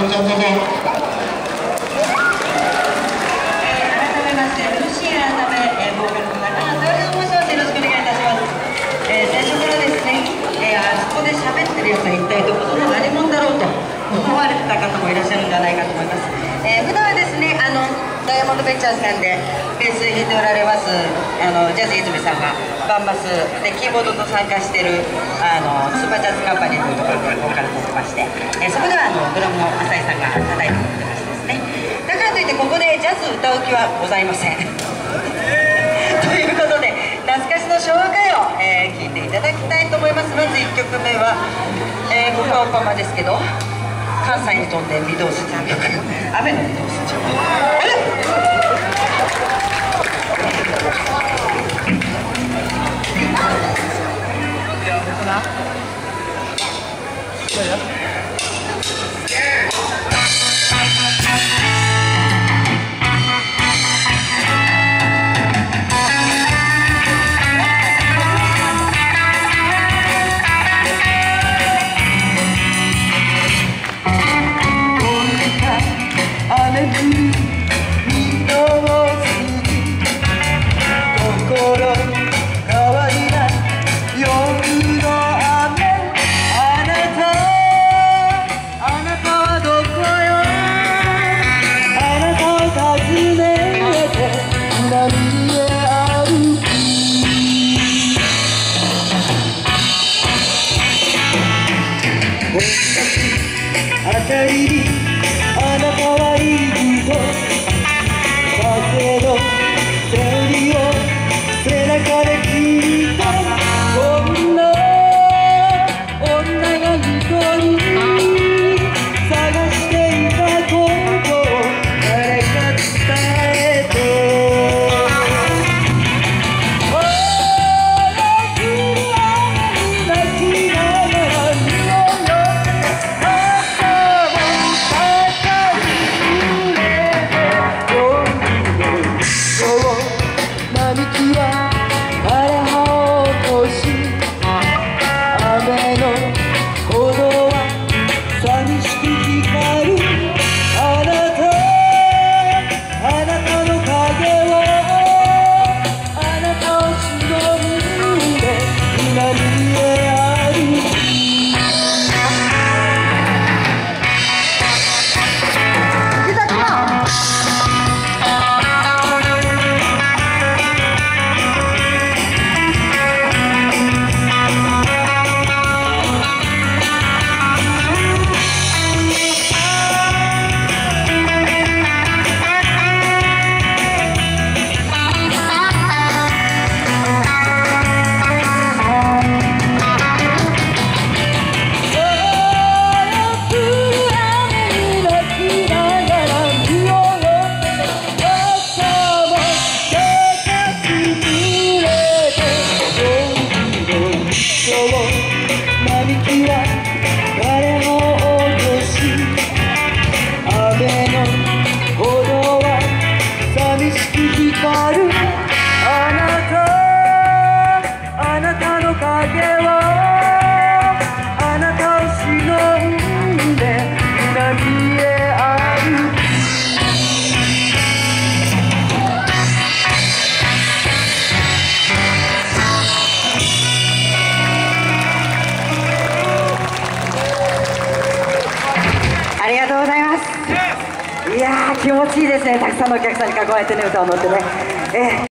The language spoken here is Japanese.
のちゃんどうぞ。 改めまして、ルシー改め、ボーカルの中野沙織と申します。よろしくお願いいたします。最初からですね、あそこで喋ってるやつは一体どこぞの何者だろうと思われてた方もいらっしゃるんじゃないかと思います。普段はですね、ダイヤモンドベンチャーズさんでベース弾いておられますジャズ泉さんがバンマスでキーボードと参加しているスーパージャズカンパニーというところでボーカルとってまして、そこではドラムの浅井さんが叩いてくれてましてですね、だからといってここでジャズ歌う気はございませんということで懐かしの昭和歌謡を聴いていただきたいと思います。まず1曲目はここはオパマですけど、関西に飛んで御堂筋の曲、雨の御堂筋。 あたりにあなたはいると風のセリを背中で聞いた。こんな女が一人探していたことを誰か伝えて、並木は誰も落とし、雨の歩道は寂しく光る。あなたの影をあなたを忍んで南へ歩く。 ありがとうございます。いやー気持ちいいですね。たくさんのお客さんに囲まれてね、歌を乗ってね。